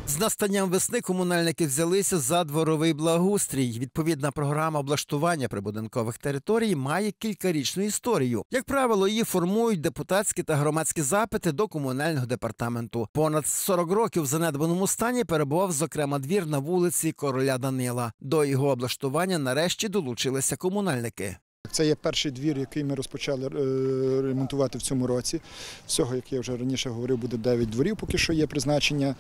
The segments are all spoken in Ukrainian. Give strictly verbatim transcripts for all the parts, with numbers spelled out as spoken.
З настанням весни комунальники взялися за дворовий благоустрій. Відповідна програма облаштування прибудинкових територій має кількарічну історію. Як правило, її формують депутатські та громадські запити до комунального департаменту. Понад сорок років в занедбаному стані перебував, зокрема, двір на вулиці Короля Данила. До його облаштування нарешті долучилися комунальники. Це є перший двір, який ми розпочали ремонтувати в цьому році. Всього, як я вже раніше говорив, буде дев'ять дворів, поки що є призначення.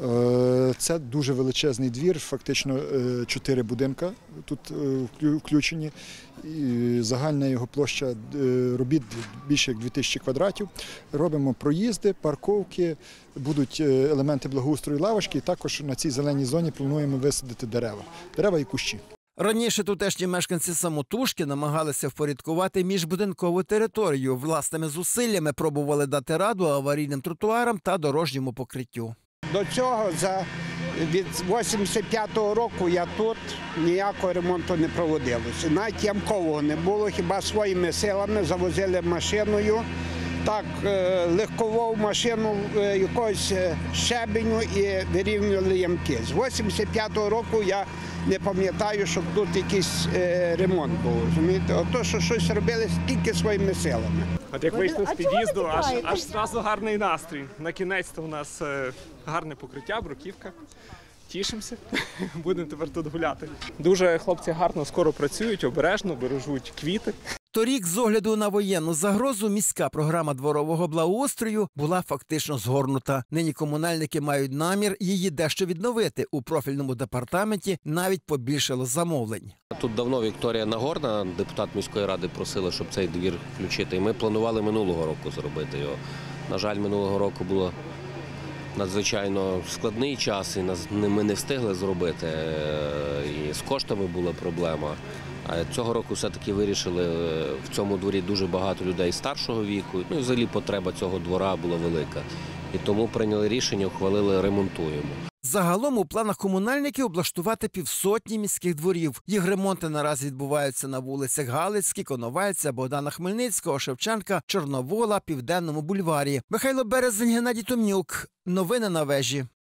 Це дуже величезний двір, фактично чотири будинка тут включені. І загальна його площа робіт більше як дві тисячі квадратів. Робимо проїзди, парковки, будуть елементи благоустрою, лавочки. І також на цій зеленій зоні плануємо висадити дерева. Дерева і кущі. Раніше тутешні мешканці самотужки намагалися впорядкувати міжбудинкову територію. Власними зусиллями пробували дати раду аварійним тротуарам та дорожньому покриттю. До цього за від вісімдесят п'ятого року я тут, ніякого ремонту не проводилося. Навіть ямкового не було, хіба своїми силами завозили машиною. Так, легкову машину якогось щебеню і вирівнювали ямки. З вісімдесят п'ятого року я не пам'ятаю, щоб тут якийсь ремонт був. Ото, що щось робили тільки своїми силами. От як вийшли з під'їзду, аж, аж зразу гарний настрій. На кінець-то у нас гарне покриття, бруківка. Тішимося, будемо тепер тут гуляти. Дуже хлопці гарно, скоро працюють, обережно, бережуть квіти. Торік, з огляду на воєнну загрозу, міська програма дворового благоустрою була фактично згорнута. Нині комунальники мають намір її дещо відновити. У профільному департаменті навіть побільшало замовлень. Тут давно Вікторія Нагорна, депутат міської ради, просила, щоб цей двір включити. І ми планували минулого року зробити його. На жаль, минулого року було надзвичайно складний час, і ми не встигли зробити. І з коштами була проблема. А цього року все-таки вирішили, в цьому дворі дуже багато людей старшого віку, ну і взагалі потреба цього двора була велика. І тому прийняли рішення, ухвалили, ремонтуємо. Загалом у планах комунальників облаштувати півсотні міських дворів. Їх ремонти наразі відбуваються на вулицях Галицькій, Коновальця, Богдана Хмельницького, Шевченка, Чорновола, Південному бульварі. Михайло Березень, Геннадій Томнюк. Новини на вежі.